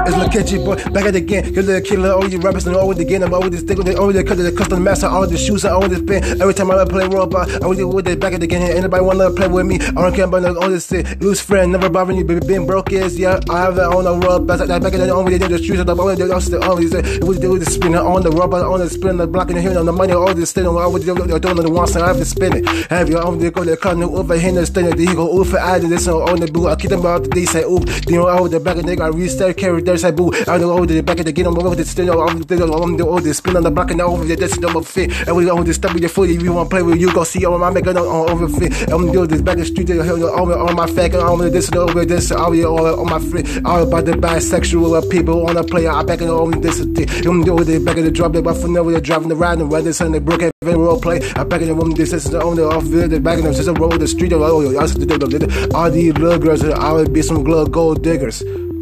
It's the Kedzie boy, back at the game. You're the killer, all you rappers and always the game. I'm always the stick with it, always the cut, the custom master, all the shoes, I always spin. Every time I play Roblox, I always with it back at the game. Anybody wanna play with me? I don't care about all this shit. Loose friend, never bothering you, baby. Being broke is, yeah. I have that on the Roblox, back at the only the streets of the only the always it was the spinner on the Roblox, on the spin, the block in the hill, on the money, all this thing. I always doing the ones I have to spin it. Have you on the go the car, no over here, the stand, the ego, over adding this on the boo. I keep them out, they say, ooh, you know, out the back of the got restart characters, I boo. I don't know the back of the game, I'm over the stand, on the spin on the block and over the that's number fit. And we on the step with your foot, if you want to play with you, go see all my making on over fit. I'm doing this back in the street, on my fact, on this and over this, all on my free, all about the bisexual people on the player, I back in on this. I'm doing the back of the drop, but for now, they're driving around the weather, and they broke every role play. I back in the woman, this is the owner of the back in the system, roll the street, all these little girls, I would be some gold diggers.